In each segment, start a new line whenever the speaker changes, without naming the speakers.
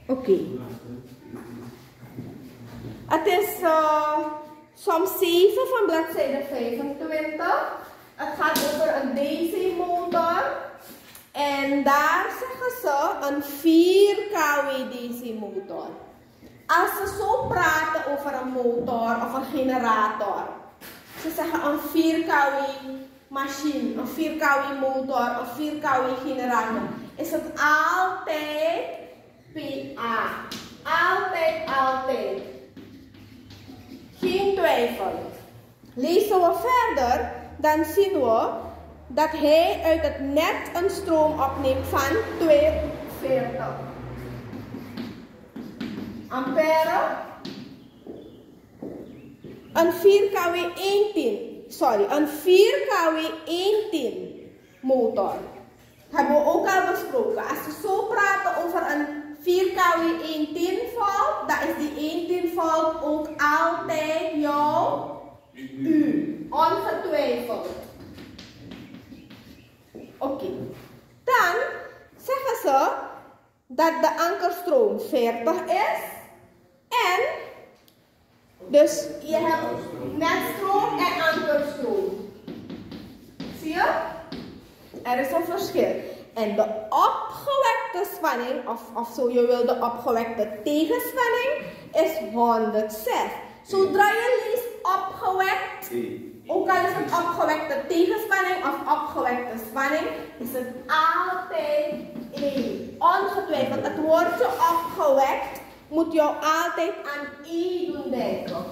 Oké. Het is som 7 van bladzijde 25. Het gaat over een DC-motor. En daar zeggen ze een 4 kW DC-motor. Als ze zo praten over een motor of een generator. Ze zeggen een 4 kW machine, een 4 kW motor, een 4 kW generator. Is het altijd PA. Altijd. Geen twijfel. Lezen we verder, dan zien we dat hij uit het net een stroom opneemt van 42 ampère. Een 4 kW 110. Sorry, een 4 kW 110 motor. Hebben we ook al besproken. Als we zo praten over een 4 kW 110 volt, dan is die 110 volt ook altijd jouw U. Ongetwijfeld. Oké. Dan zeggen ze dat de ankerstroom 40 is. En dus je hebt netstroom en ankerstroom. Zie je? Er is een verschil. En de opgewekte spanning, of zo je wil de opgewekte tegenspanning, is 106. Zodra je leest opgewekt, ook al is het opgewekte tegenspanning of opgewekte spanning, is het altijd 1. Ongetwijfeld, het woordje opgewekt moet jou altijd aan E doen denken.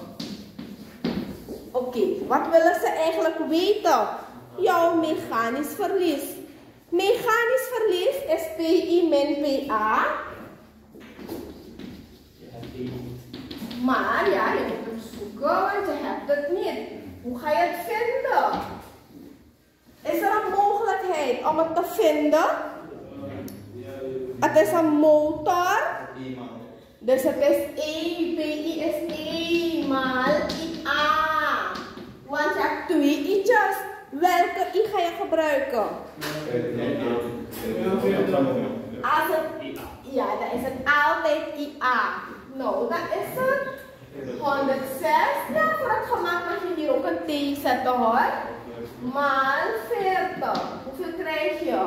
Oké, wat willen ze eigenlijk weten? Jouw mechanisch verlies. Mechanisch verlies is PI min PA. Maar ja, je moet het zoeken, want je hebt het niet. Hoe ga je het vinden? Is er een mogelijkheid om het te vinden? Het is een motor. Dus het is E, PI is E maal IA. Want je hebt 2 i'tjes. Welke I ga je gebruiken? Als het, ja, dan is het altijd IA. Nou, dan is het 106. Ja, voor het gemak mag je hier ook een T zetten hoor. Maal 40. Hoeveel krijg je?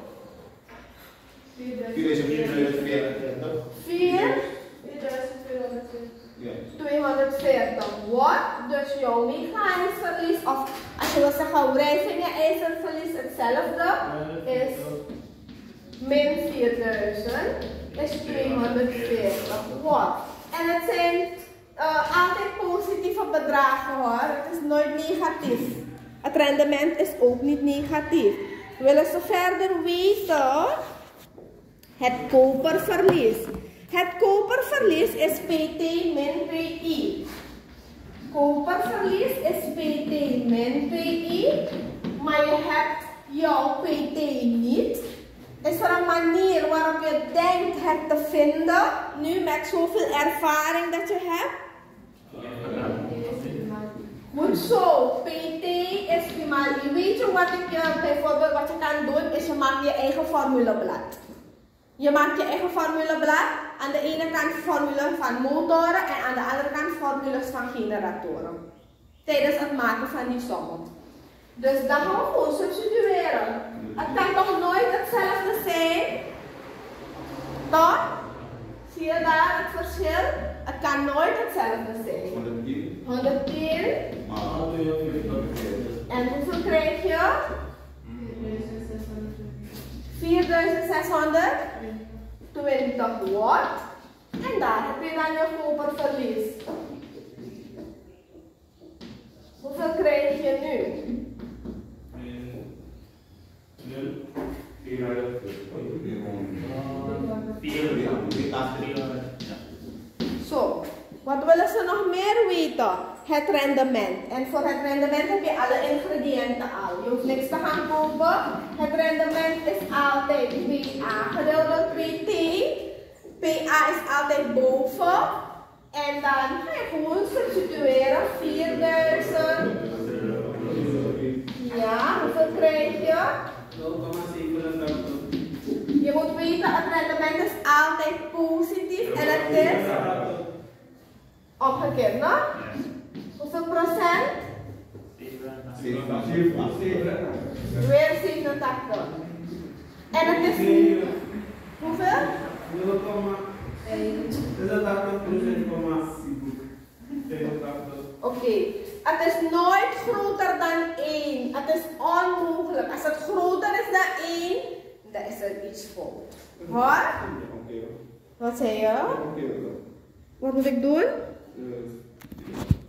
240 watt. Dus jouw mechanisch verlies, of als je wil zeggen wrijving en ijzerverlies hetzelfde, is min 4000 is 240 watt. En het zijn altijd positieve bedragen hoor, het is nooit negatief. Het rendement is ook niet negatief. Willen ze verder weten? Het koperverlies. Het koperverlies is PT min PI. Koperverlies is PT min PI, maar je hebt jouw PT niet. Is er een manier waarop je denkt het te vinden, nu met zoveel ervaring dat je hebt? Goed zo, PT is primaal. Weet je wat ik bijvoorbeeld wat je kan doen, is je maakt je eigen formuleblad. Je maakt je eigen formuleblad. Aan de ene kant formule van motoren en aan de andere kant formules van generatoren. Tijdens het maken van die sommen. Dus dan gaan we gewoon substitueren. Het kan toch nooit hetzelfde zijn? Toch? Zie je daar het verschil? Het kan nooit hetzelfde zijn. 110. En hoeveel krijg je? 4620 watt. En daar heb je dan je koperverlies. Hoeveel krijg je nu? Zo, wat willen ze nog meer weten? Het rendement. En voor het rendement heb je alle ingrediënten al. Je hoeft niks te gaan kopen. Het rendement is altijd PA gedeeld door PT. PA is altijd boven. En dan ga je gewoon substitueren. 4000. Ja, hoeveel krijg je? 0,87. Je moet weten, het rendement is altijd positief en het is omgekeerd, no? Hoeveel procent?
87.
Weer 87. En het is hoeveel?
0,87%.
Oké. Het is nooit groter dan 1. Het is onmogelijk. Als het groter is dan 1, dan is er iets fout. Hoor? Wat zei je? Wat moet ik doen?